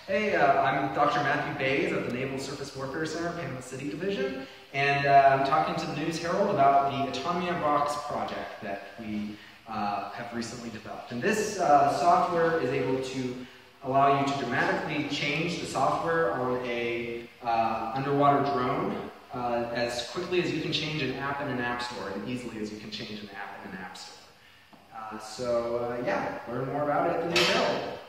Hey, I'm Dr. Matthew Bays at the Naval Surface Warfare Center, Panama City Division, and I'm talking to the News Herald about the Autonomy on Box project that we have recently developed. And this software is able to allow you to dramatically change the software on a underwater drone as quickly as you can change an app in an app store and easily as you can change an app in an app store. Yeah, learn more about it at the Naval.